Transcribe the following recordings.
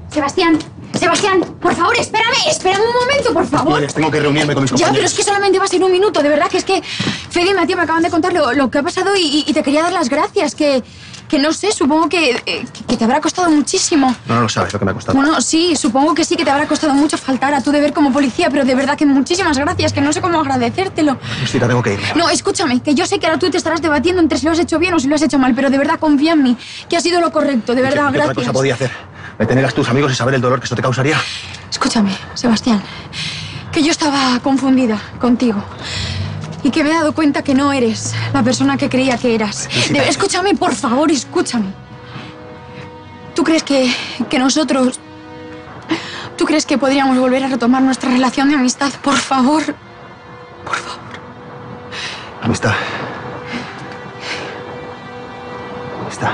Sebastián, Sebastián, por favor, espérame un momento, por favor. Tengo que reunirme con mis compañeros. Ya, pero es que solamente va a ser un minuto, de verdad, que es que Fede y Matías me acaban de contar lo que ha pasado y te quería dar las gracias, que no sé, supongo que te habrá costado muchísimo. No lo sabes lo que me ha costado. Bueno, sí, supongo que sí, que te habrá costado mucho faltar a tu deber como policía, pero de verdad que muchísimas gracias, que no sé cómo agradecértelo. Rosita, tengo que irme. No, escúchame, que yo sé que ahora tú te estarás debatiendo entre si lo has hecho bien o si lo has hecho mal, pero de verdad confía en mí, que ha sido lo correcto, de verdad, ¿Qué gracias. otra cosa podía hacer? ¿Detener a tus amigos y saber el dolor que eso te causaría? Escúchame, Sebastián, que yo estaba confundida contigo y que me he dado cuenta que no eres la persona que creía que eras. Escúchame, por favor, escúchame. ¿Tú crees que nosotros... ¿Tú crees que podríamos volver a retomar nuestra relación de amistad? Por favor. Por favor. Amistad. Amistad.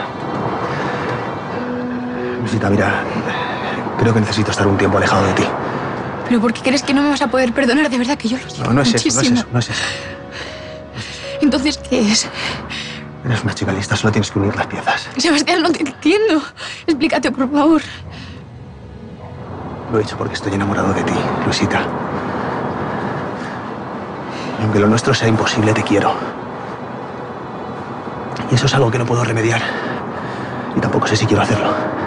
Rosita, mira, creo que necesito estar un tiempo alejado de ti. ¿Pero por qué crees que no me vas a poder perdonar? De verdad que yo lo siento. No es muchísimo. eso, no es eso. Entonces, ¿qué es? Eres una chica lista, solo tienes que unir las piezas. Sebastián, no te entiendo. Explícate, por favor. Lo he hecho porque estoy enamorado de ti, Rosita. Y aunque lo nuestro sea imposible, te quiero. Y eso es algo que no puedo remediar. Y tampoco sé si quiero hacerlo.